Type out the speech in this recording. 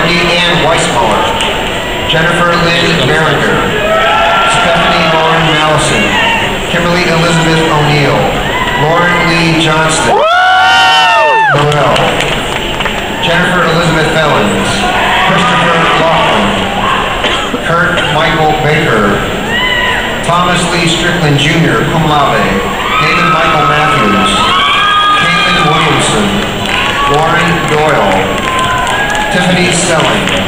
Wendy Ann Weissmuller, Jennifer Lynn Berringer, Stephanie Lauren Mallison, Kimberly Elizabeth O'Neill, Lauren Lee Johnston, Noel, Jennifer Elizabeth Fellins, Christopher Laughlin, Kurt Michael Baker, Thomas Lee Strickland Jr., cum laude, David Michael Matthews, Caitlin Williamson, Lauren Doyle, Tiffany Stelling,